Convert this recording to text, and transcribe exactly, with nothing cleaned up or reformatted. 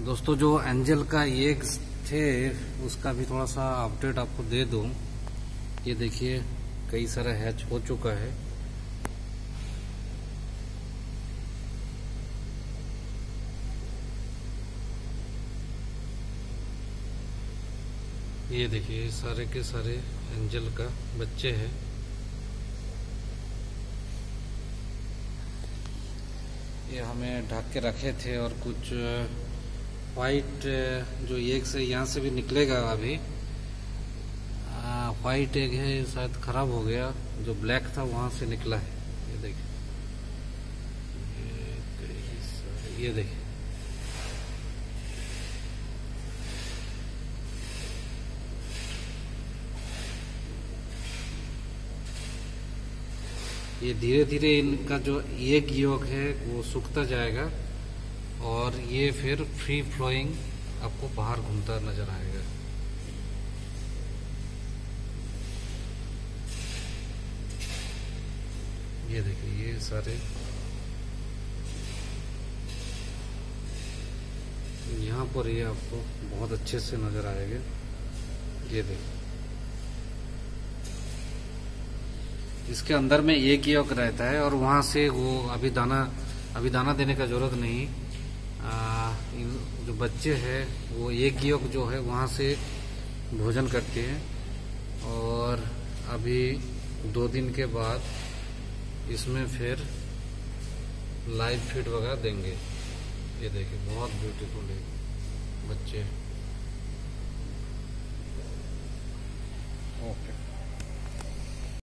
दोस्तों जो एंजल का एग्स थे उसका भी थोड़ा सा अपडेट आपको दे दूं। ये देखिए कई सारा हैच हो चुका है। ये देखिए सारे के सारे एंजल का बच्चे हैं। ये हमें ढक के रखे थे और कुछ वाइट जो एग से यहाँ से भी निकलेगा। अभी वाइट एग है, शायद खराब हो गया। जो ब्लैक था वहां से निकला है। ये देखिए, ये देखिए ये धीरे धीरे इनका जो एग योग है वो सूखता जाएगा और ये फिर फ्री फ्लोइंग आपको बाहर घूमता नजर आएगा। ये देखिए ये सारे यहाँ पर ये आपको बहुत अच्छे से नजर आएगा। ये देखिए इसके अंदर में एक योग रहता है और वहां से वो अभी दाना अभी दाना देने का जरूरत नहीं। आ, जो बच्चे हैं वो एक योग जो है वहां से भोजन करते हैं और अभी दो दिन के बाद इसमें फिर लाइव फीड वगैरह देंगे। ये देखिए बहुत ब्यूटीफुल है बच्चे।